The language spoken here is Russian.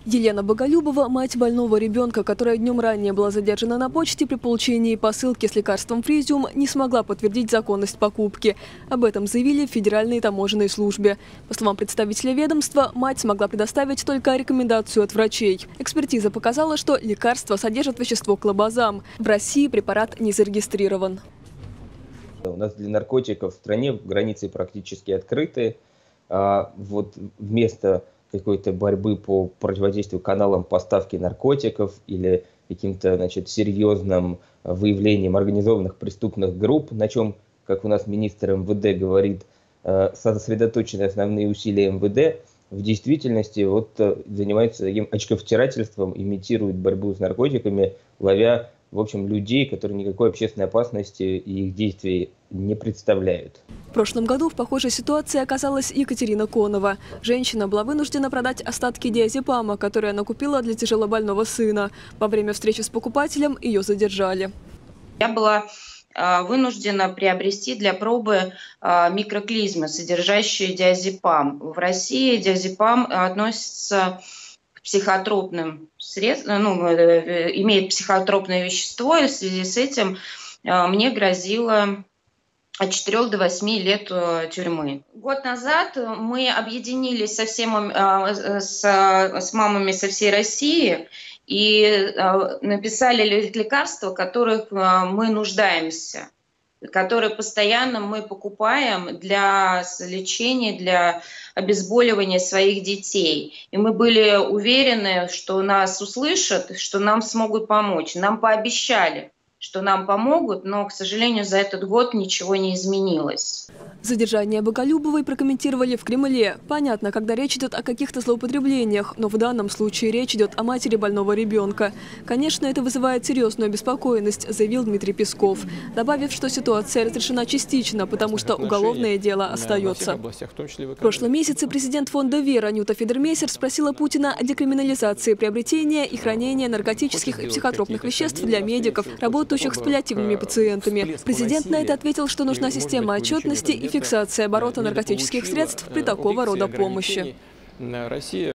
Елена Боголюбова – мать больного ребенка, которая днем ранее была задержана на почте при получении посылки с лекарством Фризиум, не смогла подтвердить законность покупки. Об этом заявили в Федеральной таможенной службе. По словам представителя ведомства, мать смогла предоставить только рекомендацию от врачей. Экспертиза показала, что лекарство содержит вещество клобазам. В России препарат не зарегистрирован. У нас для наркотиков в стране границы практически открыты. Вот вместо какой-то борьбы по противодействию каналам поставки наркотиков или каким-то, серьезным выявлением организованных преступных групп, на чем, как у нас министр МВД говорит, сосредоточены основные усилия МВД, в действительности занимаются таким очковтирательством, имитируют борьбу с наркотиками, ловя, в общем, людей, которые никакой общественной опасности и их действий не представляют. В прошлом году в похожей ситуации оказалась Екатерина Конова. Женщина была вынуждена продать остатки диазепама, которые она купила для тяжелобольного сына. Во время встречи с покупателем ее задержали. Я была вынуждена приобрести для пробы микроклизмы, содержащие диазепам. В России диазепам относится к психотропным средствам, имеет психотропное вещество, и в связи с этим мне грозило от 4 до 8 лет тюрьмы. Год назад мы объединились с мамами со всей России и написали лекарства, в которых мы нуждаемся, которые постоянно мы покупаем для лечения, для обезболивания своих детей. И мы были уверены, что нас услышат, что нам смогут помочь. Нам пообещали, что нам помогут, но, к сожалению, за этот год ничего не изменилось. Задержание Боголюбовой прокомментировали в Кремле. Понятно, когда речь идет о каких-то злоупотреблениях, но в данном случае речь идет о матери больного ребенка. Конечно, это вызывает серьезную обеспокоенность, заявил Дмитрий Песков, добавив, что ситуация разрешена частично, потому что уголовное дело остается. В прошлом месяце президент фонда «Вера» Анюта Федермейсер спросила Путина о декриминализации приобретения и хранения наркотических и психотропных веществ для медиков, работающих с паллиативными пациентами. Президент на это ответил, что нужна система отчетности и фиксация оборота наркотических средств при такого рода помощи.